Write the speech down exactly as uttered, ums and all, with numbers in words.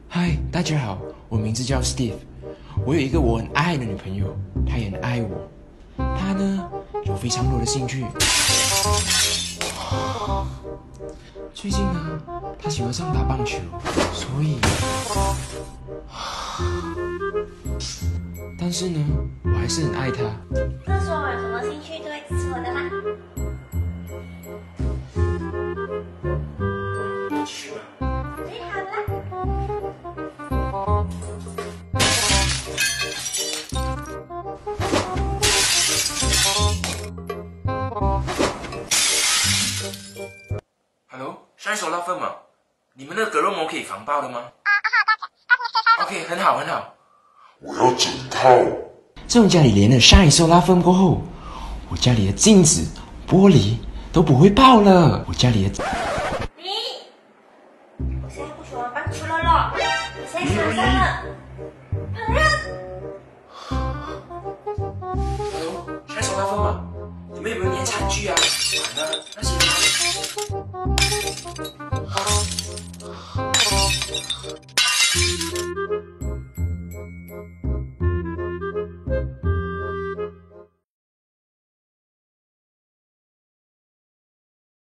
嗨，大家好，我名字叫 Steve。我有一个我很爱的女朋友，她也很爱我。她呢有非常多的兴趣。最近呢，她喜欢上打棒球，所以，但是呢，我还是很爱她。 告诉我有什么兴趣都会支持我的吗？ 去吧。 最好了。 Hello，现在收到份吗？你们的隔热膜可以防爆的吗？啊，OK，很好很好。 我要整套。 自从家里连了 Shine Solar Foam 过后，我家里的镜子、玻璃都不会爆了。我家里的…… 你，我现在不喜欢棒球了咯，我现在喜欢上了烹饪。 Hello，现在收到份吗？你们有没有年餐具啊？完了，那些。